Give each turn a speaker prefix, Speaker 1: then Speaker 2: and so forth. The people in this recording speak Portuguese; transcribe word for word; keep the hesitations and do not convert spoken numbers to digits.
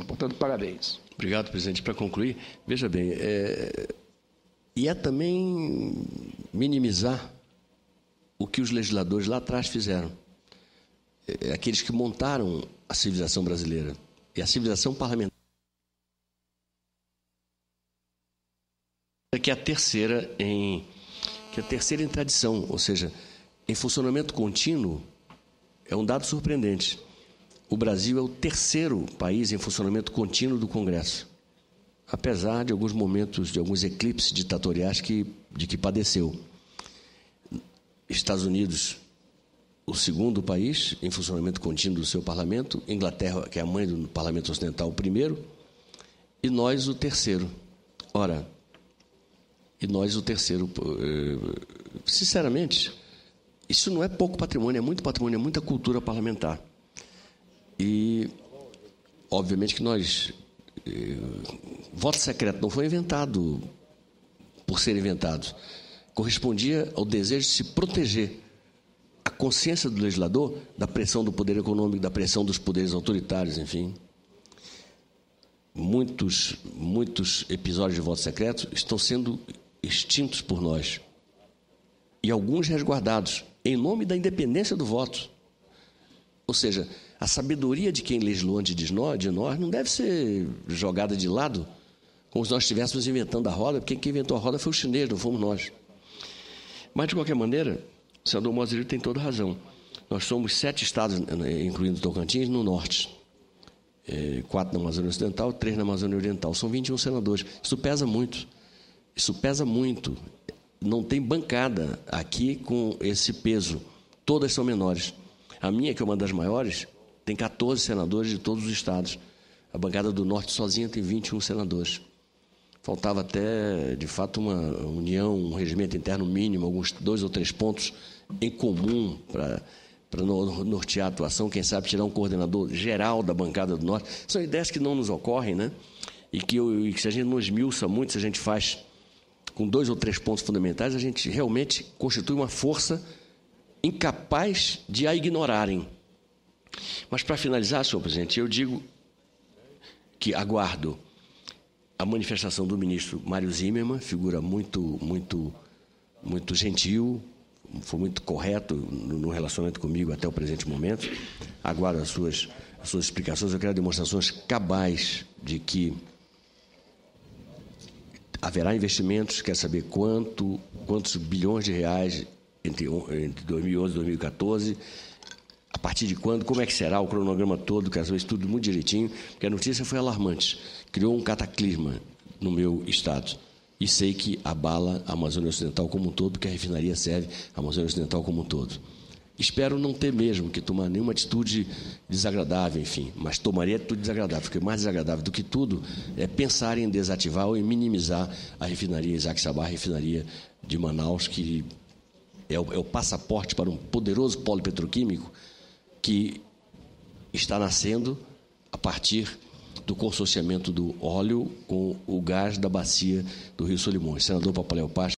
Speaker 1: Portanto, parabéns.
Speaker 2: Obrigado, presidente. Para concluir, veja bem, é... e é também minimizar o que os legisladores lá atrás fizeram. É... Aqueles que montaram a civilização brasileira e a civilização parlamentar. Que é a terceira em, que é a terceira em tradição, ou seja, em funcionamento contínuo, é um dado surpreendente. O Brasil é o terceiro país em funcionamento contínuo do Congresso, apesar de alguns momentos, de alguns eclipses ditatoriais que, de que padeceu. Estados Unidos, o segundo país em funcionamento contínuo do seu parlamento, Inglaterra, que é a mãe do parlamento ocidental, o primeiro, e nós o terceiro. Ora, e nós o terceiro. Sinceramente, isso não é pouco patrimônio, é muito patrimônio, é muita cultura parlamentar. E, obviamente, que nós... Eh, voto secreto não foi inventado por ser inventado. Correspondia ao desejo de se proteger a consciência do legislador da pressão do poder econômico, da pressão dos poderes autoritários, enfim. Muitos, muitos episódios de voto secreto estão sendo extintos por nós. E alguns resguardados, em nome da independência do voto. Ou seja, a sabedoria de quem legislou antes de nós, de nós não deve ser jogada de lado, como se nós estivéssemos inventando a roda, porque quem inventou a roda foi o chinês, não fomos nós. Mas, de qualquer maneira, o senador Moacir tem toda razão. Nós somos sete estados, incluindo Tocantins, no norte. É, quatro na Amazônia Ocidental, três na Amazônia Oriental. São vinte e um senadores. Isso pesa muito. Isso pesa muito. Não tem bancada aqui com esse peso. Todas são menores. A minha, que é uma das maiores, tem quatorze senadores de todos os estados. A bancada do Norte sozinha tem vinte e um senadores. Faltava até, de fato, uma união, um regimento interno mínimo, alguns dois ou três pontos em comum para para nortear a atuação, quem sabe tirar um coordenador geral da bancada do Norte. São ideias que não nos ocorrem, né? E que, e que se a gente não esmiuça muito, se a gente faz com dois ou três pontos fundamentais, a gente realmente constitui uma força incapaz de a ignorarem. Mas, para finalizar, senhor presidente, eu digo que aguardo a manifestação do ministro Mário Zimmermann, figura muito, muito, muito gentil, foi muito correto no relacionamento comigo até o presente momento. Aguardo as suas, as suas explicações. Eu quero demonstrações cabais de que haverá investimentos, quer saber quanto, quantos bilhões de reais entre, entre dois mil e onze e dois mil e quatorze, a partir de quando, como é que será o cronograma todo, quero saber isso tudo muito direitinho, porque a notícia foi alarmante, criou um cataclisma no meu estado. E sei que abala a Amazônia Ocidental como um todo, porque a refinaria serve a Amazônia Ocidental como um todo. Espero não ter mesmo que tomar nenhuma atitude desagradável, enfim, mas tomaria atitude desagradável, porque mais desagradável do que tudo é pensar em desativar ou em minimizar a refinaria Isaac Sabah, a refinaria de Manaus, que é o, é o passaporte para um poderoso polo petroquímico que está nascendo a partir do consorciamento do óleo com o gás da bacia do Rio Solimões. Senador Papaléu Pastos.